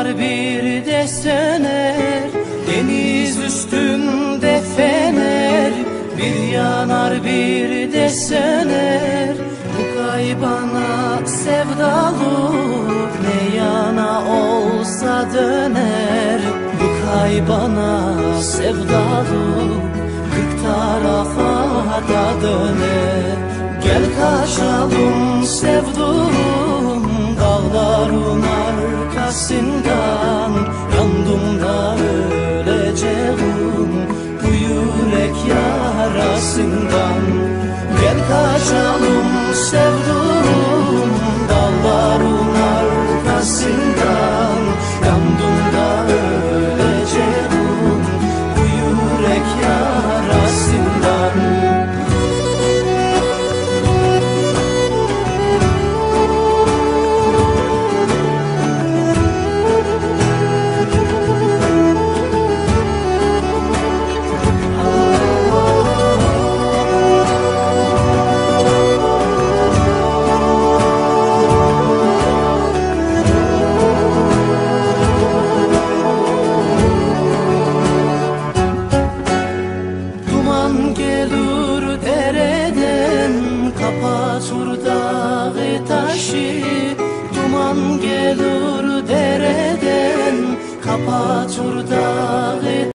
yanar bir de söner, deniz üstünde fener. Bir yanar bir de söner, bu kaybana sevdalı, ne yana olsa döner. Bu kaybana sevdalı, 40 tarafa da döner. Gel kaçalım sevduğum, dağların arkasından. Yandım da öleceğim bu yürek yarasından. Gel kaçalım sevduğum, dağların arkasından. Yandım da öleceğim bu yürek yarasından. Gelir dereden, kapatır dağı taşı. Duman gelir dereden, kapatır dağı